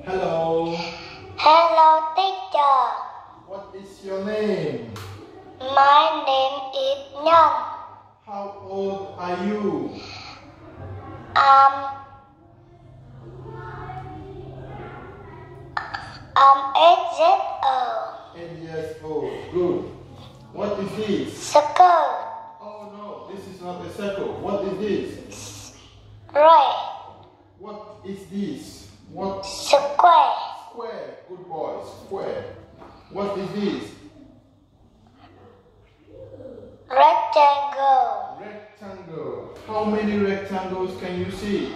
Hello. Hello, teacher. What is your name? My name is Nhân. How old are you? I'm 8 years old. 8 years old. Good. What is this? Circle. Oh no, this is not a circle. What is this? Red. What is this? What? Square. Square. Good boy. Square. What is this? Rectangle. Rectangle. How many rectangles can you see?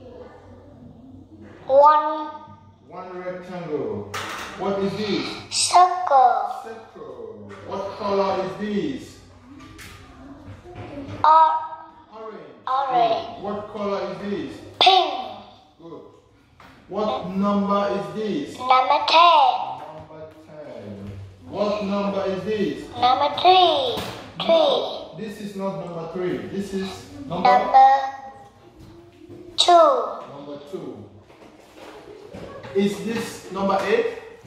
One. One rectangle. What is this? Circle. Circle. What color is this? Orange. Orange. What color is this? Pink. Good. What number is this? Number 10. Number 10. What number is this? Number 3. 3. No, this is not number 3. This is number 2. Number 2. Is this number 8?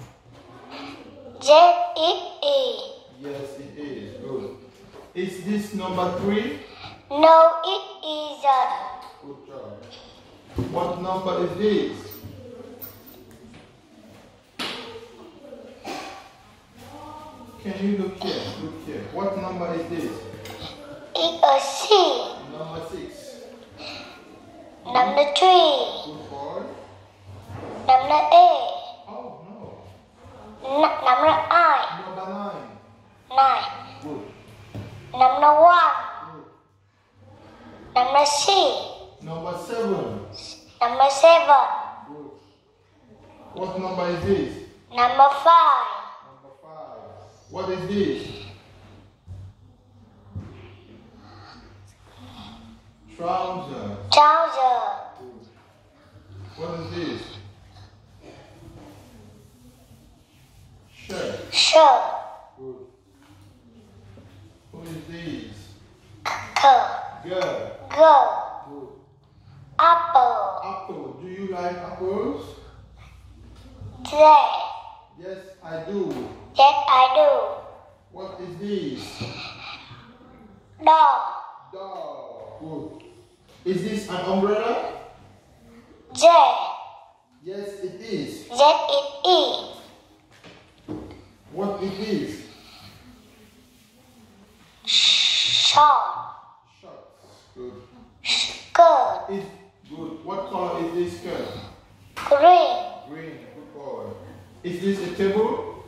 Yes, it is. Yes, it is. Good. Is this number 3? No, it isn't. Good job. What number is this? Can you look here? Look here. What number is this? It's a C. Number 6. Number 3. Good boy. Number 8. Oh no. Number 9. Number 9. 9. Good. Number 1. Good. Number 6. Number 7. Number 7. Good. What number is this? Number 5. Number 5. What is this? Trouser. Trouser. Good. What is this? Shirt. Shirt. Good. Who is this? Girl. Girl. Girl. Good. Apple. Apple. Do you like apples? J. Yes, I do. Yes, I do. What is this? Dog. Dog. Good. Is this an umbrella? J. Yes, it is. Yes, it is. What is this? Short. Shorts. Good. Skirt. Is good. What color is this skirt? Green. Green. Good boy. Is this a table?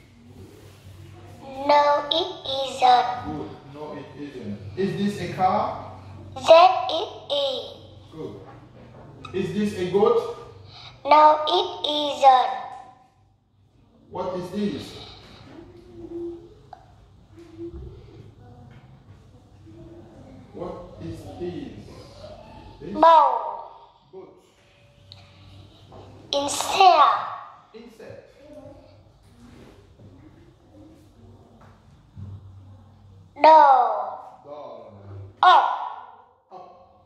No, it isn't. Good. No, it isn't. Is this a car? Yes, it is. Good. Is this a goat? No, it isn't. What is this? What is this? This? Bowl. Boat. Insect. Insect. Doll. Dog. Up. Up.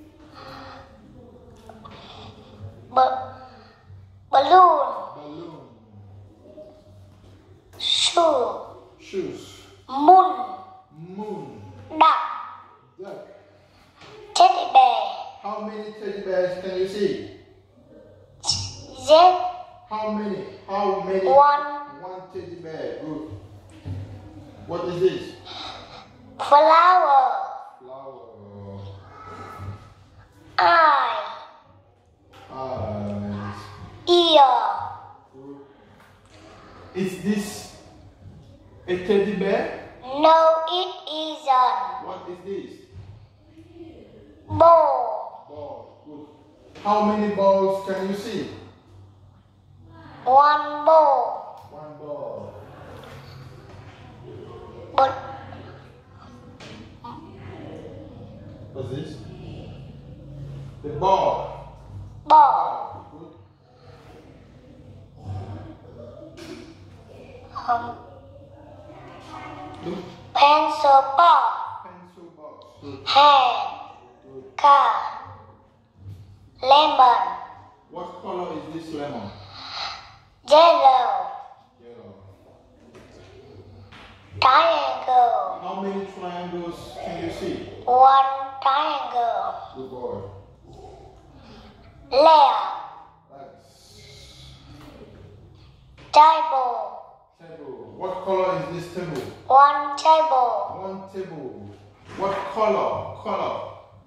Balloon. Balloon. Shoe. Shoes. Moon. Moon. Duck. Duck. Teddy bear. How many teddy bears can you see? Yes, How many? How many? One. One teddy bear. Good. What is this? flower. Flower. Eye. Eyes. Ear. Good. Is this a teddy bear? No, it isn't. What is this? Ball. Ball. Good. How many balls can you see? One ball. One ball. But What's this? The ball. ball. Good. Look. Pencil box. Pencil box. Good. Hand. Good. Car. Lemon. What color is this lemon? Yellow. Yellow. Triangle. How many triangles can you see? One triangle. Good boy. Left. Legs. Table. Table. What color is this table? One table. One table. What color? Color.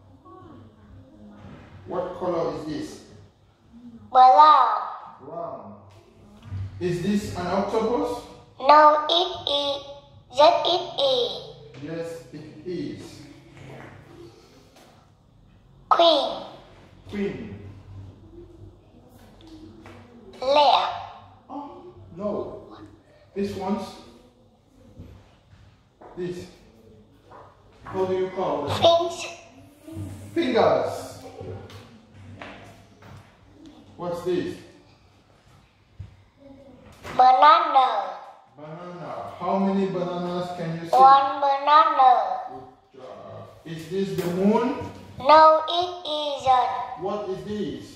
What color is this? Brown. Brown. Is this an octopus? No, it is. Yes, it is. Yes, it is. Queen. Queen. Left. Oh, no. This one's. This. How do you call it? Fins. Fingers. What's this? Banana. Banana. How many bananas can you see? One banana. Good job. Is this the moon? No, it isn't. What is this?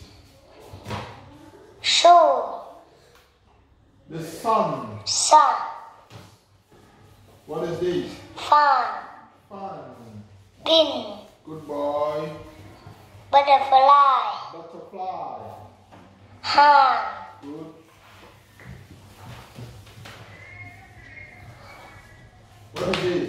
Shoe. The sun. Sun. What is this? Fan. Fun. Pin. Good boy. Butterfly. Butterfly. Hand. Good. What is this?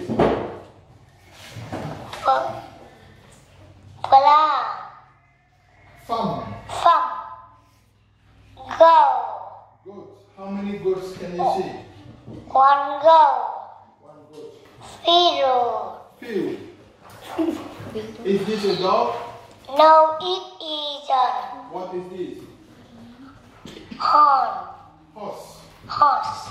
Flower. Thumb. Thumb. Goat. Goat. How many goats can you see? One goat. One goat. Fiddle. Field. Is this a dog? No, it isn't. What is this? Horn. Horse. Horse.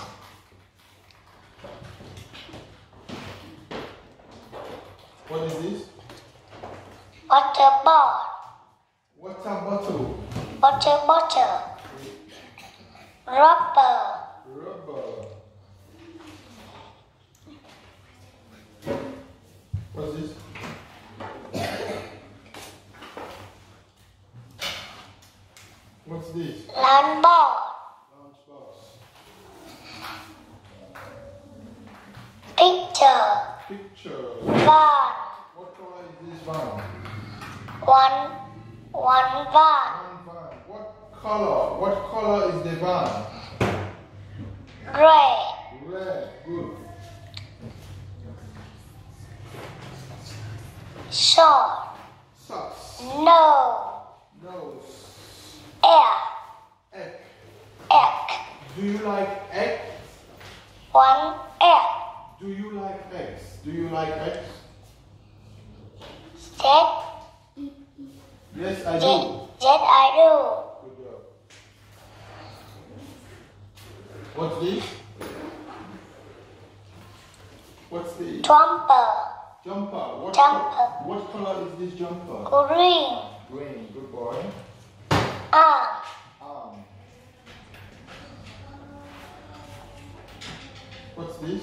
What is this? Water ball. Water bottle. Water bottle. Rubber. Rubber. What's this? What's this? Land ball. Lunchbox. Picture. Picture. Van. What color is this van? One van. One van. What color? What color is the van? Red. Red. Good. Short. Socks. No. Nose. Air. Egg. Egg. Do you like egg? One egg. Do you like eggs? Do you like eggs? That. Yes, I do. That I do. Good job. What's this? What's the Jumper. jumper? Jumper. What color is this jumper? Green. Green. Good boy. Arm. Arm. What's this?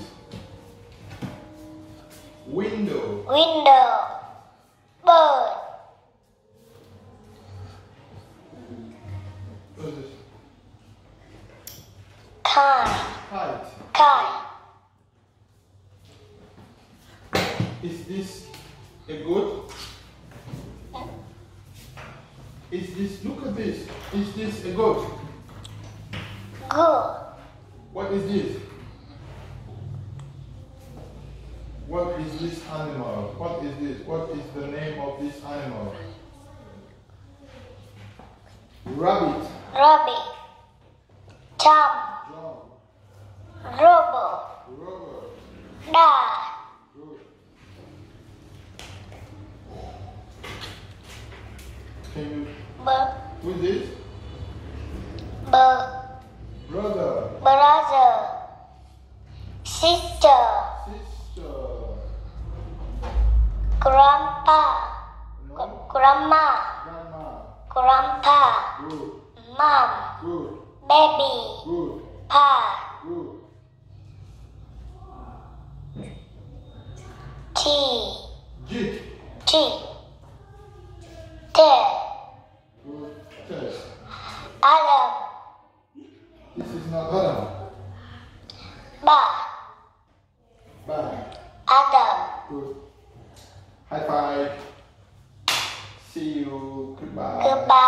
Window. Window. Bird. What's this? Kite. Kite. Kite. Is this a goat? Is this, look at this. Is this a goat? Good. What is this? What is this animal? What is this? What is the name of this animal? Rabbit. Rabbit. Jump. Drum. Rubber. Rubber. Dart. Good. Can you, who is this? Brother. Brother. Sister. Sister. Grandpa. No. Grandma. Grandma. Grandpa. Good. Mom. Good. Baby. Good. Pa. Good. T. Jeep. T. Tail. Good. Test. Adam. This is not Adam. Ba. Bye. Adam. Good. High five. See you. Goodbye. Goodbye.